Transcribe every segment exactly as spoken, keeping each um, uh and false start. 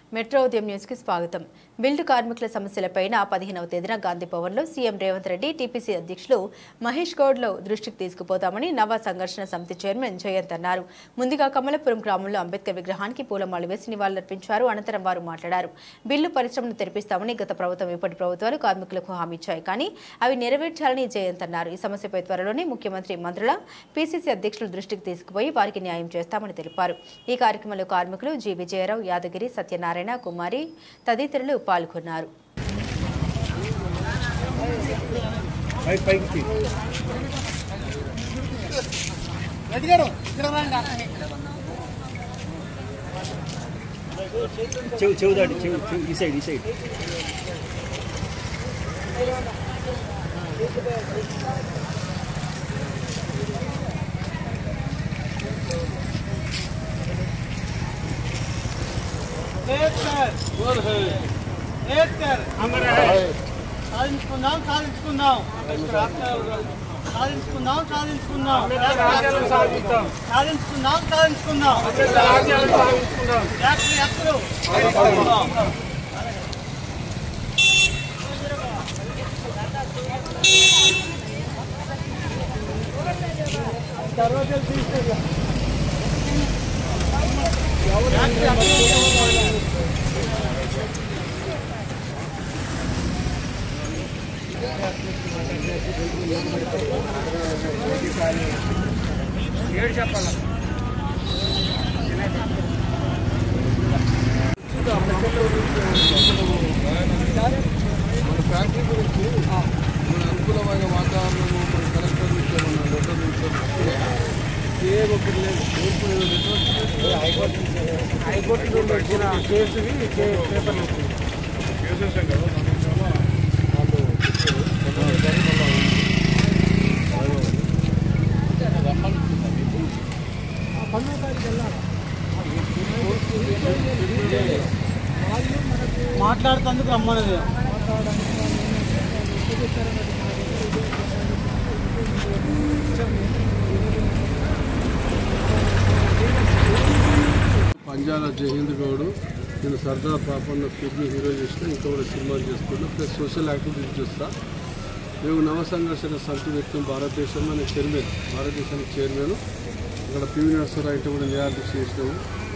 Metro ఉదయం news కి స్వాగతం. బిల్డ్ కార్మికుల సమస్యలపైన పదిహేనవ తేదీన గాంధీ భవన్ లో సీఎం రేవంత్ రెడ్డి టీపీసీ అధ్యక్షులు మహేష్ గౌడ్ లో దృష్టికి తీసుకుపోతామని నవ సంఘర్షణ సమితి చైర్మన్ జయంత్ అన్నారు. ముందుగా కమలపురం గ్రామంలో అంబేద్కర్ విగ్రహానికి పూలమాలలు వేసి నివాళులర్పించారు. అనంతరం వారు మాట్లాడారు. బిల్లు పరిశ్రమను తెరిపిస్తామని గత ప్రభుత్వం ఇప్పటి ప్రభుత్వాలు కార్మికులకు హామీ ఇచ్చాయి, కానీ అవి నెరవేర్చాలని జయంత్ అన్నారు. ఈ సమస్యపై త్వరలోనే ముఖ్యమంత్రి మంత్రుల పీసీసీ అధ్యక్షుల దృష్టికి తీసుకుపోయి వారికి న్యాయం చేస్తామని తెలిపారు. ఈ కార్యక్రమంలో కార్మికులు జి విజయరావు, యాదగిరి, సత్యనారాయణ, కుమారి తదితరులు పాల్గొన్నారు. సాధించుకుందాం సాధించుకుందాం సాధించుకుందాం సాధించుకుందాం సాధించుకుందాం సాధించుకుందాం ఫ్యాక్టరీ హక్కులు ఏడు చెప్పాలి. మన ఫ్యాక్టరీ గురించి మన అనుకూలమైన వాతావరణము మన కలెక్టర్ నుంచి మన లెటర్ నుంచి ఏ ఒక్కటి లేదు. హైకోర్టు హైకోర్టు నుండి వచ్చిన కేసుకి పేపర్లు కేసెస్ కదా మాట్లాడుతందుకు రమ్మన్నది. పంజాల జయేంద్ర గౌడ్, నేను సర్దార్ పాపన్న ఫిల్మ్ హీరో చేసిన, ఇంకా కూడా సినిమాలు చేస్తున్నా, ప్లస్ సోషల్ యాక్టివిటీస్ చూస్తా. మేము నవ సంఘర్షణ సమితి వ్యక్తం భారతదేశంలో నేను చైర్మన్, భారతదేశానికి చైర్మన్. ఇక్కడ పివి నరసరావు ఇంటి కూడా నిరాదీక్ష చేసినాము,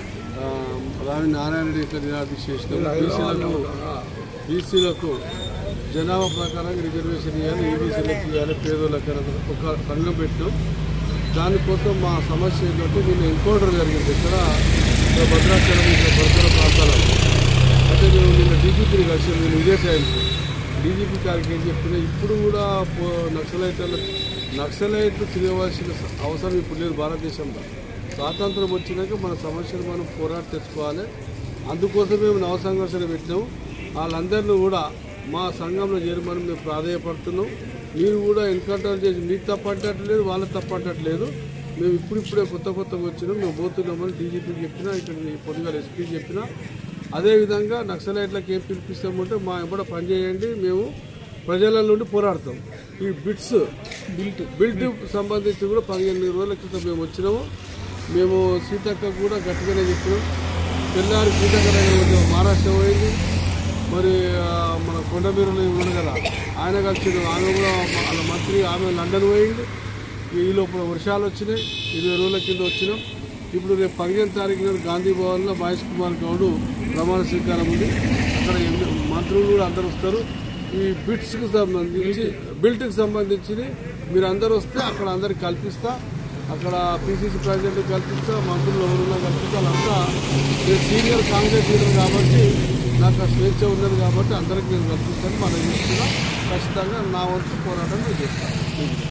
రావి నారాయణ రెడ్డి ఇట్లా నిరాదీక్ష చేసినాము. బీసీలకు బీసీలకు జనాభా ప్రకారం రిజర్వేషన్ ఇవ్వాలి, ఈబీసీలకు ఇవ్వాలి, పేదోళ్ళకి ఒక సంఘం పెట్టినాం. దానికోసం మా సమస్య ఏంటంటే నిన్న ఎన్కౌంటర్ జరిగింది ఇక్కడ భద్రాచలం, ఇక్కడ భద్ర ప్రాంతాలలో. అయితే మేము నిన్న డీజీపీని కలిసాం. నేను ఇదే టైంకి డీజీపీ గారికి ఏం చెప్పినా, ఇప్పుడు కూడా నక్సలైట్ల నక్సలైట్లు తిరగవలసిన అవసరం ఇప్పుడు లేదు భారతదేశంలో. స్వాతంత్రం వచ్చినాక మన సమస్యలు మనం పోరాట తెచ్చుకోవాలి. అందుకోసం మేము నవ సంఘర్షణ పెట్టినాము. వాళ్ళందరినీ కూడా మా సంఘంలో చేరమని మేము ప్రాధాన్యపడుతున్నాం. మీరు కూడా ఎన్కౌంటర్ చేసి మీకు తప్పట్టట్లేదు, వాళ్ళకి తప్పట్టట్లేదు. మేము ఇప్పుడిప్పుడే కొత్త కొత్తగా వచ్చినాం, మేము పోతున్నామని డీజీపీకి చెప్పినా, ఇక్కడ పొద్దుగాల ఎస్పీకి చెప్పినా. అదేవిధంగా నక్సలైట్లకు ఏం పిలిపిస్తామంటే మా కూడా పనిచేయండి, మేము ప్రజల నుండి పోరాడతాం. ఈ బిట్స్ బిల్ట్ బిల్ట్ సంబంధించి కూడా పదిహేను రోజుల క్రితం మేము వచ్చినాము. మేము సీతక్క కూడా గట్టిగానే చెప్పినాం. తెల్లారి సీతక్క మహారాష్ట్ర పోయింది, మరి మన కొండమీరులో ఉన్నాడు కదా ఆయన కలిసి ఆమె కూడా వాళ్ళ మంత్రి, ఆమె లండన్ పోయింది. ఈ లోపల వర్షాలు వచ్చినాయి, ఇరవై రోజుల కింద వచ్చినాం. ఇప్పుడు రేపు పదిహేను తారీఖు నాడు గాంధీ భవన్లో మహేష్ కుమార్ గౌడ్ ప్రమాణ స్వీకారం ఉంది. అక్కడ మంత్రులు కూడా అందరు వస్తారు. ఈ బిట్స్కి సంబంధించి బిల్ట్కి సంబంధించి మీరు అందరు వస్తే అక్కడ అందరికి కల్పిస్తా, అక్కడ పీసీసీ ప్రెసిడెంట్ కల్పిస్తా, మంత్రులు ఎవరున్నా కల్పిస్తా. వాళ్ళంతా నేను సీనియర్ కాంగ్రెస్ లీడర్ కాబట్టి నాకు ఆ స్వేచ్ఛ ఉన్నది కాబట్టి అందరికీ నేను కల్పిస్తాను. మనం చేస్తున్నా, ఖచ్చితంగా నా వంతు పోరాటం నేను చేస్తాను.